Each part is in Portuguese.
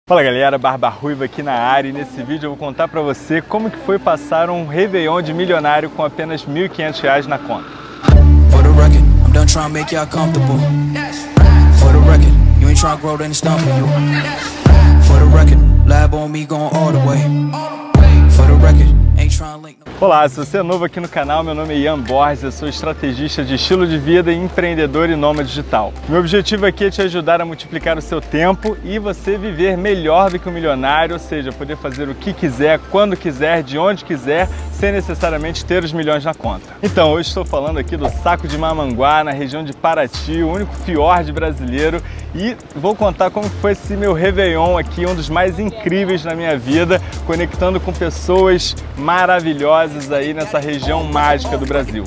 Fala galera, Barba Ruiva aqui na área e nesse vídeo eu vou contar pra você como que foi passar um Réveillon de milionário com apenas R$ 1.500 na conta. Olá, se você é novo aqui no canal, meu nome é Ian Borges, eu sou estrategista de estilo de vida e empreendedor e nômade digital. Meu objetivo aqui é te ajudar a multiplicar o seu tempo e você viver melhor do que um milionário, ou seja, poder fazer o que quiser, quando quiser, de onde quiser, sem necessariamente ter os milhões na conta. Então, hoje estou falando aqui do Saco de Mamanguá, na região de Paraty, o único fiord brasileiro, e vou contar como foi esse meu Réveillon aqui, um dos mais incríveis na minha vida, conectando com pessoas maravilhosas aí nessa região mágica do Brasil.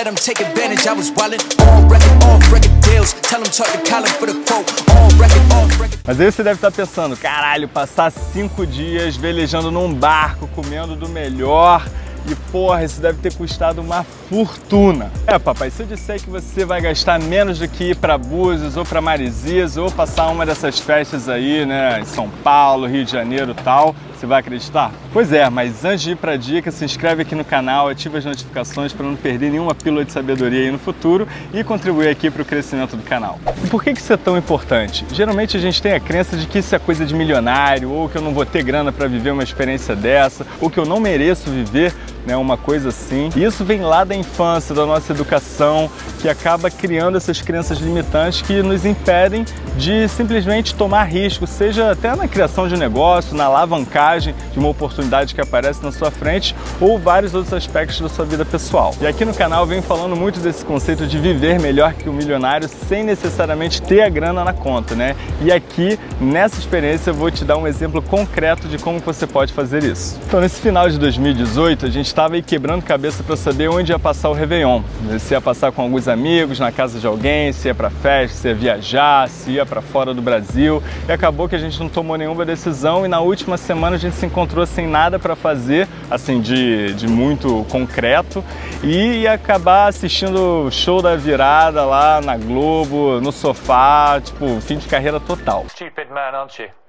Mas aí você deve estar pensando, caralho, passar 5 dias velejando num barco, comendo do melhor, e porra, isso deve ter custado uma fortuna. Papai, se eu disser que você vai gastar menos do que ir para Búzios ou para Maresias ou passar uma dessas festas aí, né, em São Paulo, Rio de Janeiro e tal, você vai acreditar? Pois é, mas antes de ir para a dica, se inscreve aqui no canal, ativa as notificações para não perder nenhuma pílula de sabedoria aí no futuro e contribuir aqui para o crescimento do canal. E por que isso é tão importante? Geralmente a gente tem a crença de que isso é coisa de milionário, ou que eu não vou ter grana para viver uma experiência dessa, ou que eu não mereço viver, né, uma coisa assim. E isso vem lá da infância, da nossa educação, que acaba criando essas crenças limitantes que nos impedem de simplesmente tomar risco, seja até na criação de negócio, na alavancagem de uma oportunidade que aparece na sua frente ou vários outros aspectos da sua vida pessoal. E aqui no canal eu venho falando muito desse conceito de viver melhor que o milionário sem necessariamente ter a grana na conta, né? E aqui, nessa experiência, eu vou te dar um exemplo concreto de como você pode fazer isso. Então, nesse final de 2018, a gente estava aí quebrando cabeça para saber onde ia passar o Réveillon. Se ia passar com alguns amigos, na casa de alguém, se ia para festa, se ia viajar, se ia para fora do Brasil. E acabou que a gente não tomou nenhuma decisão e na última semana a gente se encontrou sem nada para fazer, assim, de muito concreto, e ia acabar assistindo o show da virada lá na Globo, no sofá, tipo, fim de carreira total. Stupid man, aren't you?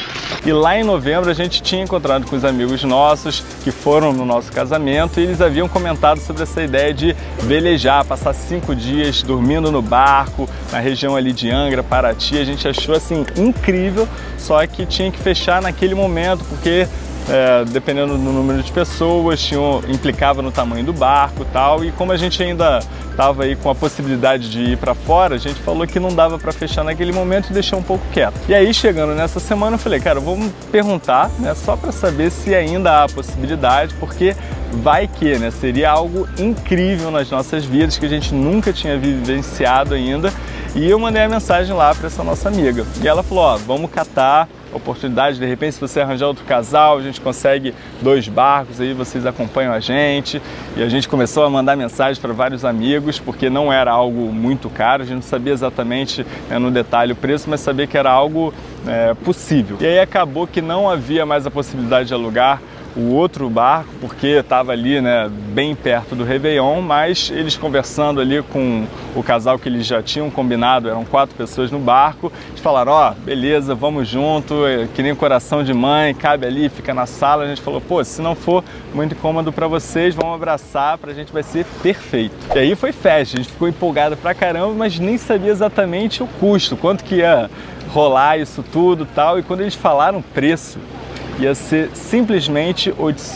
E lá em novembro a gente tinha encontrado com os amigos nossos que foram no nosso casamento e eles haviam comentado sobre essa ideia de velejar, passar 5 dias dormindo no barco, na região ali de Angra, Paraty. A gente achou assim incrível, só que tinha que fechar naquele momento, porque dependendo do número de pessoas, implicava no tamanho do barco e tal, e como a gente ainda estava aí com a possibilidade de ir para fora, a gente falou que não dava para fechar naquele momento e deixou um pouco quieto. E aí, chegando nessa semana, eu falei, cara, vamos perguntar, né, só para saber se ainda há possibilidade, porque vai que, né, seria algo incrível nas nossas vidas, que a gente nunca tinha vivenciado ainda, e eu mandei a mensagem lá para essa nossa amiga, e ela falou, ó, vamos catar oportunidade, de repente se você arranjar outro casal, a gente consegue 2 barcos, aí vocês acompanham a gente. E a gente começou a mandar mensagens para vários amigos, porque não era algo muito caro, a gente não sabia exatamente, né, no detalhe o preço, mas sabia que era algo possível. E aí acabou que não havia mais a possibilidade de alugar o outro barco, porque estava ali, né, bem perto do Réveillon, mas eles conversando ali com o casal que eles já tinham combinado, eram 4 pessoas no barco, eles falaram, ó, beleza, vamos junto, que nem coração de mãe, cabe ali, fica na sala. A gente falou, pô, se não for muito incômodo para vocês, vamos abraçar, pra gente vai ser perfeito. E aí foi festa, a gente ficou empolgado pra caramba, mas nem sabia exatamente o custo, quanto que ia rolar isso tudo e tal, e quando eles falaram o preço, ia ser simplesmente R$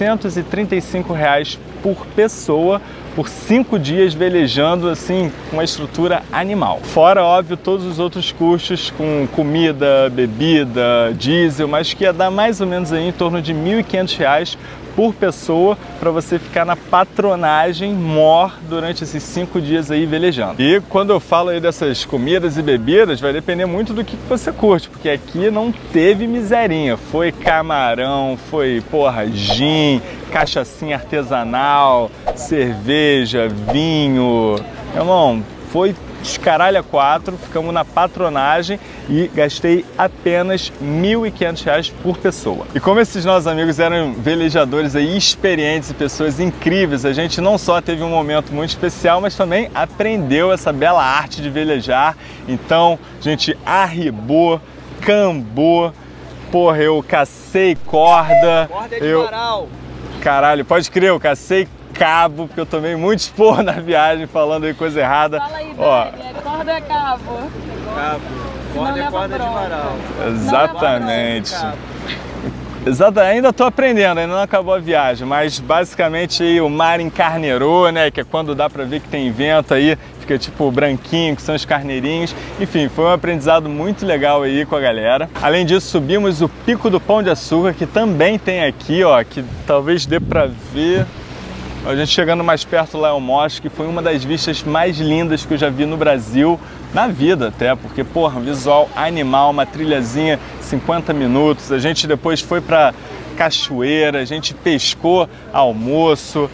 835 por pessoa, por 5 dias velejando, assim, com uma estrutura animal. Fora, óbvio, todos os outros custos com comida, bebida, diesel, mas que ia dar mais ou menos aí em torno de R$ 1.500 por pessoa para você ficar na patronagem mor durante esses 5 dias aí velejando. E quando eu falo aí dessas comidas e bebidas, vai depender muito do que você curte, porque aqui não teve miserinha. Foi camarão, foi, porra, gin, cachaçinha artesanal, cerveja, vinho. Meu irmão, foi descaralho a 4, ficamos na patronagem e gastei apenas R$ 1.500 por pessoa. E como esses nossos amigos eram velejadores aí experientes e pessoas incríveis, a gente não só teve um momento muito especial, mas também aprendeu essa bela arte de velejar. Então, a gente arribou, cambou, porra, eu cacei corda. Corda é de varal. Caralho, pode crer, eu cacei cabo, porque eu tomei muito esporro na viagem falando aí coisa errada. Fala aí, ó, é corda ou é cabo? Cabo. Corda é corda de varal. Exatamente. Ainda tô aprendendo, ainda não acabou a viagem, mas basicamente aí o mar encarneirou, né, que é quando dá pra ver que tem vento aí, fica tipo branquinho, que são os carneirinhos. Enfim, foi um aprendizado muito legal aí com a galera. Além disso, subimos o Pico do Pão de Açúcar, que também tem aqui, ó, que talvez dê pra ver. A gente chegando mais perto lá eu mostro que foi uma das vistas mais lindas que eu já vi no Brasil, na vida até, porque, porra, um visual animal, uma trilhazinha, 50 minutos, a gente depois foi pra cachoeira, a gente pescou almoço.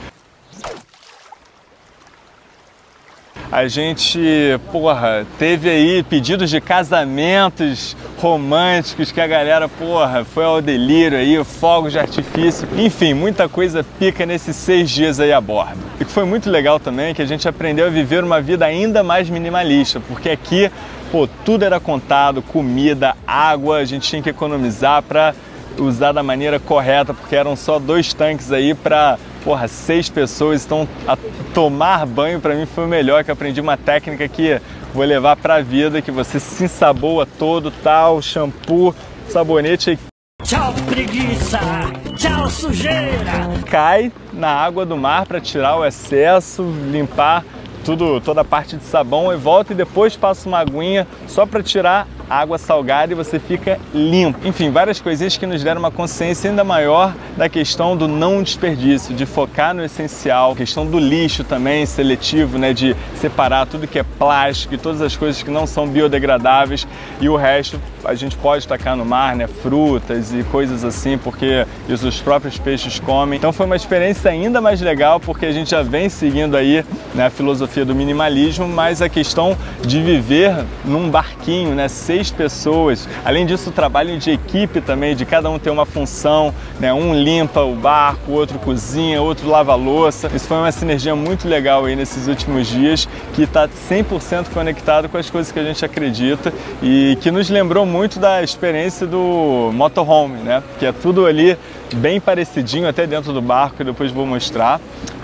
A gente, porra, teve aí pedidos de casamentos românticos que a galera, porra, foi ao delírio aí, fogos de artifício, enfim, muita coisa pica nesses 6 dias aí a bordo. E que foi muito legal também que a gente aprendeu a viver uma vida ainda mais minimalista, porque aqui, pô, tudo era contado, comida, água, a gente tinha que economizar para usar da maneira correta, porque eram só 2 tanques aí para, porra, 6 pessoas. Então tomar banho para mim foi o melhor, que aprendi uma técnica que vou levar pra vida, que você se ensaboa todo, tal, shampoo, sabonete. Tchau preguiça, tchau sujeira. Cai na água do mar para tirar o excesso, limpar toda a parte de sabão e volta, e depois passa uma aguinha só para tirar água salgada e você fica limpo. Enfim, várias coisinhas que nos deram uma consciência ainda maior da questão do não desperdício, de focar no essencial, questão do lixo também seletivo, né, de separar tudo que é plástico e todas as coisas que não são biodegradáveis, e o resto a gente pode tacar no mar, né, frutas e coisas assim, porque os próprios peixes comem. Então foi uma experiência ainda mais legal, porque a gente já vem seguindo aí, né, a filosofia do minimalismo, mas a questão de viver num barquinho, né, 6 pessoas. Além disso, o trabalho de equipe também, de cada um ter uma função, né? Um limpa o barco, o outro cozinha, outro lava a louça. Isso foi uma sinergia muito legal aí nesses últimos dias, que está 100% conectado com as coisas que a gente acredita e que nos lembrou muito da experiência do motorhome, né? Que é tudo ali bem parecidinho, até dentro do barco, que depois vou mostrar,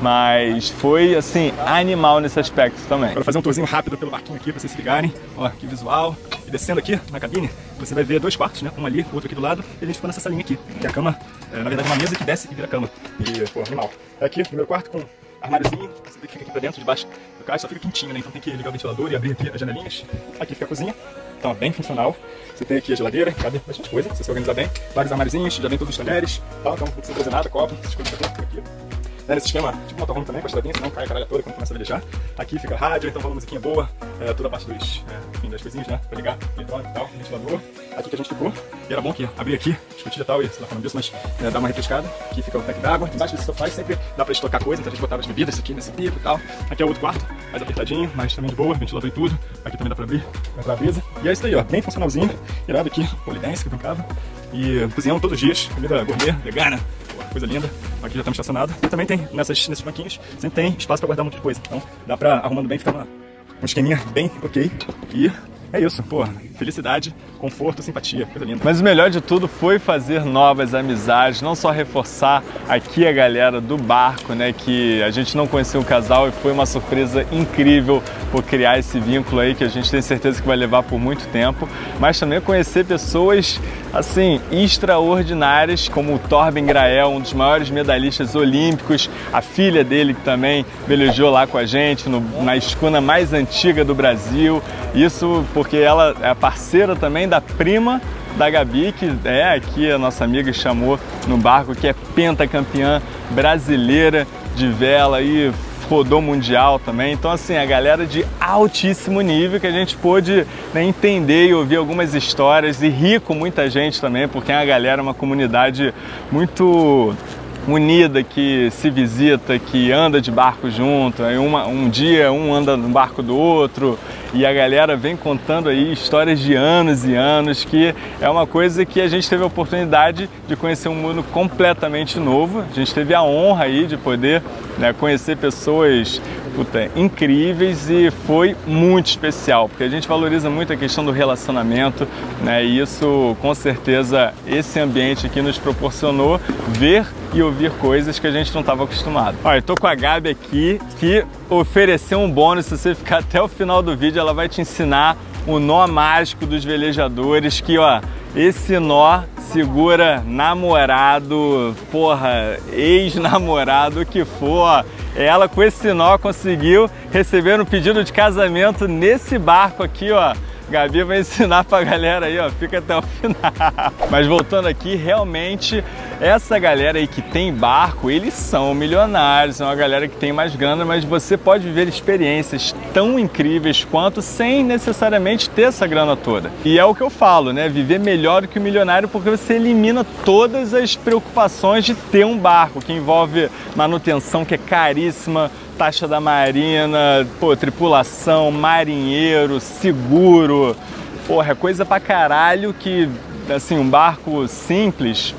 mas foi assim, animal nesse aspecto também. Para fazer um tourzinho rápido pelo barquinho aqui, para vocês se ligarem, ó, que visual. E descendo aqui na cabine, você vai ver 2 quartos, né? Um ali, outro aqui do lado, e a gente ficou nessa salinha aqui, que é a cama, na verdade uma mesa que desce e vira cama. E, pô, animal. Aqui, primeiro quarto com armáriozinho, você vê que fica aqui pra dentro, debaixo do caixa, só fica quentinho, né? Então tem que ligar o ventilador e abrir aqui as janelinhas. Aqui fica a cozinha, então é bem funcional. Você tem aqui a geladeira, cabe bastante coisa, se você organizar bem. Vários armáriozinhos, já vem todos os talheres, tá? Então não precisa trazer nada, copo, essas coisas pra dentro aqui. Nesse esquema, tipo motorhome também, com a geladinha, senão cai a caralho toda quando começa a velejar. Aqui fica rádio, então uma musiquinha boa, toda a parte enfim, das coisinhas, né, pra ligar, eletrônico e tal, ventilador. Aqui que a gente ficou, e era bom que abrir aqui, escotilha e tal, e você tá falando disso, mas dá uma refrescada. Aqui fica o tanque d'água, embaixo desse sofá sempre dá pra estocar coisa, então a gente botava as bebidas aqui nesse pico e tal. Aqui é o outro quarto, mais apertadinho, mas também de boa, ventilador e tudo. Aqui também dá pra abrir, vai pra brisa. E é isso aí, ó, bem funcionalzinho, irado aqui, polidense que eu brincava. E cozinhamos todos os dias, comida gourmet, vegana, coisa linda. Aqui já estamos estacionados. E também tem, nesses banquinhos, sempre tem espaço para guardar um monte de coisa. Então dá pra, arrumando bem, ficar um esqueminha bem ok. E é isso, pô, felicidade, conforto, simpatia, coisa linda. Mas o melhor de tudo foi fazer novas amizades, não só reforçar aqui a galera do barco, né, que a gente não conhecia o casal e foi uma surpresa incrível por criar esse vínculo aí que a gente tem certeza que vai levar por muito tempo, mas também conhecer pessoas, assim, extraordinárias, como o Torben Grael, um dos maiores medalhistas olímpicos, a filha dele que também velejou lá com a gente na escuna mais antiga do Brasil, isso porque ela é parceira também da prima da Gabi, que é aqui a nossa amiga chamou no barco, que é pentacampeã brasileira de vela e rodou mundial também. Então assim, a galera de altíssimo nível que a gente pôde, né, entender e ouvir algumas histórias e rir com muita gente também, porque é uma galera, uma comunidade muito unida, que se visita, que anda de barco junto, aí um dia um anda no barco do outro e a galera vem contando aí histórias de anos e anos, que é uma coisa que a gente teve a oportunidade de conhecer um mundo completamente novo. A gente teve a honra aí de poder, né, conhecer pessoas puta, incríveis e foi muito especial, porque a gente valoriza muito a questão do relacionamento, né? E isso, com certeza, esse ambiente aqui nos proporcionou ver e ouvir coisas que a gente não estava acostumado. Olha, eu tô com a Gabi aqui, que ofereceu um bônus. Se você ficar até o final do vídeo, ela vai te ensinar o nó mágico dos velejadores, que ó, esse nó segura namorado, porra, ex-namorado, o que for, ó. Ela com esse nó conseguiu receber um pedido de casamento nesse barco aqui, ó. Gabi vai ensinar pra galera aí, ó, fica até o final. Mas voltando aqui, realmente, essa galera aí que tem barco, eles são milionários, são uma galera que tem mais grana, mas você pode viver experiências tão incríveis quanto sem necessariamente ter essa grana toda. E é o que eu falo, né, viver melhor do que o milionário, porque você elimina todas as preocupações de ter um barco, que envolve manutenção, que é caríssima, taxa da marina, pô, tripulação, marinheiro, seguro, porra, é coisa pra caralho que, assim, um barco simples,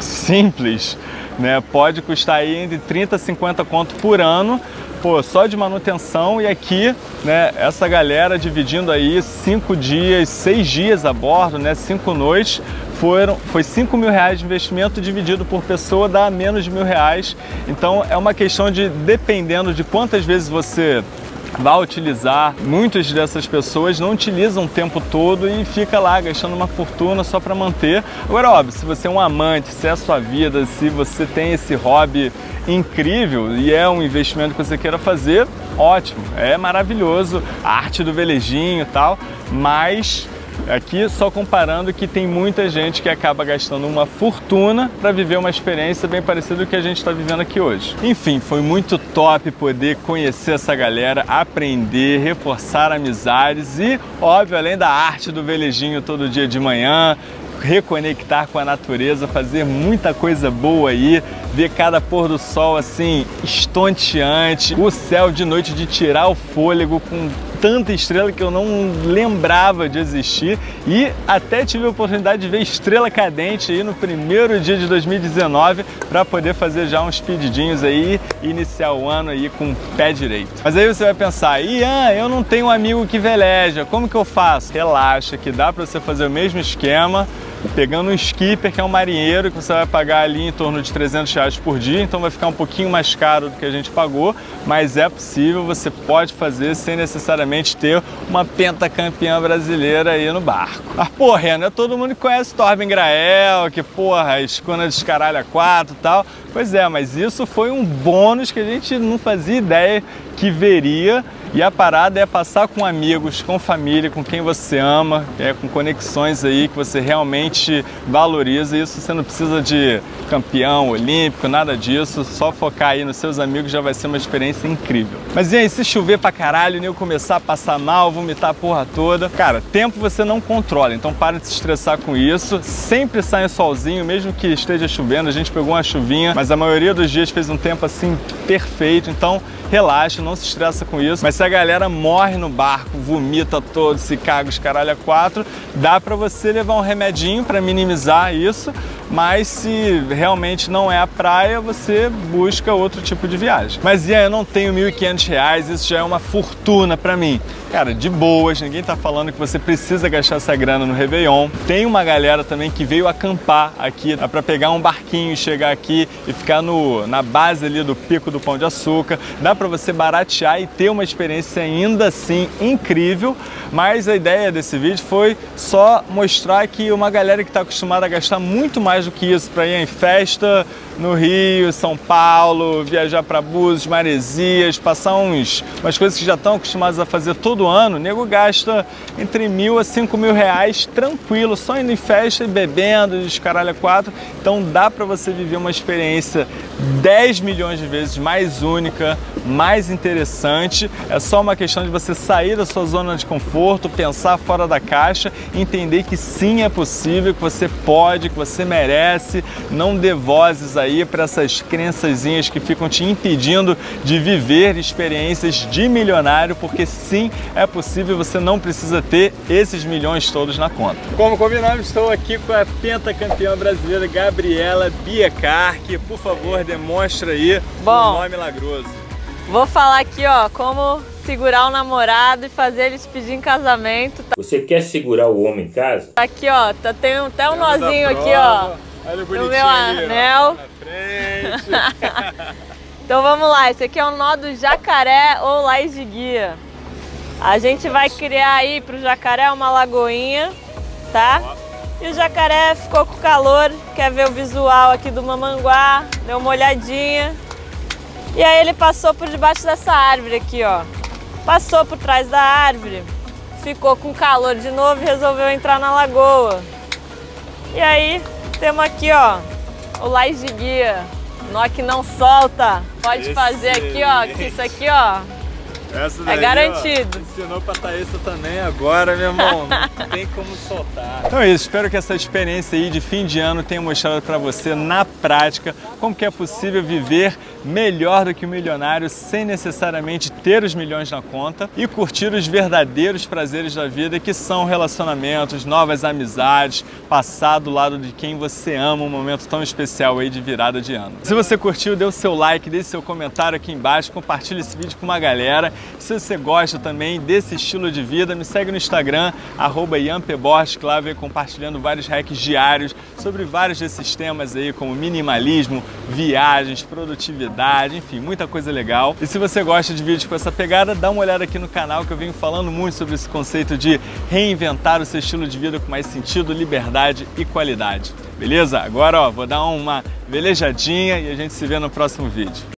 né, pode custar aí entre 30 a 50 conto por ano, pô, só de manutenção. E aqui, né, essa galera dividindo aí 5 dias, 6 dias a bordo, né, 5 noites, foi 5 mil reais de investimento dividido por pessoa, dá menos de R$1.000. Então é uma questão de, dependendo de quantas vezes você vai utilizar, muitas dessas pessoas não utilizam o tempo todo e fica lá gastando uma fortuna só para manter. Agora, óbvio, se você é um amante, se é a sua vida, se você tem esse hobby incrível e é um investimento que você queira fazer, ótimo, é maravilhoso, a arte do velejinho e tal, mas aqui só comparando que tem muita gente que acaba gastando uma fortuna para viver uma experiência bem parecida com o que a gente está vivendo aqui hoje. Enfim, foi muito top poder conhecer essa galera, aprender, reforçar amizades e, óbvio, além da arte do velejinho todo dia de manhã, reconectar com a natureza, fazer muita coisa boa aí, ver cada pôr do sol assim, estonteante, o céu de noite de tirar o fôlego com tanta estrela que eu não lembrava de existir, e até tive a oportunidade de ver estrela cadente aí no primeiro dia de 2019 para poder fazer já uns pedidinhos aí e iniciar o ano aí com o pé direito. Mas aí você vai pensar, Ian, eu não tenho um amigo que veleja, como que eu faço? Relaxa, que dá para você fazer o mesmo esquema, pegando um skipper, que é um marinheiro, que você vai pagar ali em torno de R$300 por dia, então vai ficar um pouquinho mais caro do que a gente pagou, mas é possível, você pode fazer sem necessariamente ter uma pentacampeã brasileira aí no barco. Mas, porra, não é todo mundo que conhece Torben Grael, que, porra, escuna descaralha 4 e tal. Pois é, mas isso foi um bônus que a gente não fazia ideia que veria. E a parada é passar com amigos, com família, com quem você ama, com conexões aí que você realmente valoriza. Isso você não precisa de campeão olímpico, nada disso. Só focar aí nos seus amigos já vai ser uma experiência incrível. Mas e aí, se chover pra caralho, nem eu começar a passar mal, vomitar a porra toda? Cara, tempo você não controla, então para de se estressar com isso. Sempre sai um solzinho, mesmo que esteja chovendo. A gente pegou uma chuvinha, mas a maioria dos dias fez um tempo assim perfeito. Então relaxa, não se estressa com isso. Mas se a galera morre no barco, vomita todo, se caga os caralho a 4, dá pra você levar um remedinho pra minimizar isso, mas se realmente não é a praia, você busca outro tipo de viagem. Mas eu não tenho R$1.500, isso já é uma fortuna pra mim. Cara, de boas, ninguém tá falando que você precisa gastar essa grana no Réveillon. Tem uma galera também que veio acampar aqui, dá pra pegar um barquinho e chegar aqui e ficar na base ali do Pico do Pão de Açúcar. Dá pra você baratear e ter uma experiência ainda assim incrível, mas a ideia desse vídeo foi só mostrar que uma galera que tá acostumada a gastar muito mais do que isso para ir em festa no Rio, São Paulo, viajar para Búzios, Maresias, passar umas coisas que já estão acostumados a fazer todo ano, o nego gasta entre R$1.000 a R$5.000 tranquilo, só indo em festa e bebendo, descaralho a 4. Então dá para você viver uma experiência 10 milhões de vezes mais única, mais interessante. É só uma questão de você sair da sua zona de conforto, pensar fora da caixa, entender que sim, é possível, que você pode, que você merece. Não dê vozes aí para essas crençazinhas que ficam te impedindo de viver experiências de milionário, porque sim, é possível, você não precisa ter esses milhões todos na conta. Como combinamos, estou aqui com a pentacampeã brasileira Gabriela Biecar, que, por favor, demonstra aí o nó milagroso. Vou falar aqui, ó, como segurar o namorado e fazer ele te pedir em casamento. Você quer segurar o homem em casa? Aqui, ó, tem até um nozinho aqui, ó, no meu anel. Na frente. Então vamos lá, esse aqui é o nó do jacaré ou laiz de guia. A gente vai criar aí pro jacaré uma lagoinha, tá? E o jacaré ficou com calor, quer ver o visual aqui do mamanguá, deu uma olhadinha. E aí ele passou por debaixo dessa árvore aqui, ó. Passou por trás da árvore, ficou com calor de novo e resolveu entrar na lagoa. E aí temos aqui, ó, o laiz de guia, nó que não solta. Pode fazer aqui, ó, que isso aqui, ó, Essa daí, é garantido. Ó, ensinou pra Thaísa também agora, meu irmão. Não tem como soltar. Então é isso, espero que essa experiência aí de fim de ano tenha mostrado pra você na prática como que é possível viver melhor do que o milionário sem necessariamente ter os milhões na conta e curtir os verdadeiros prazeres da vida, que são relacionamentos, novas amizades, passar do lado de quem você ama, um momento tão especial aí de virada de ano. Se você curtiu, dê o seu like, deixe seu comentário aqui embaixo, compartilhe esse vídeo com uma galera. Se você gosta também desse estilo de vida, me segue no Instagram, @IanPeborges, que lá vem compartilhando vários hacks diários sobre vários desses temas aí, como minimalismo, viagens, produtividade, enfim, muita coisa legal. E se você gosta de vídeos com essa pegada, dá uma olhada aqui no canal, que eu venho falando muito sobre esse conceito de reinventar o seu estilo de vida com mais sentido, liberdade e qualidade. Beleza? Agora, ó, vou dar uma velejadinha e a gente se vê no próximo vídeo.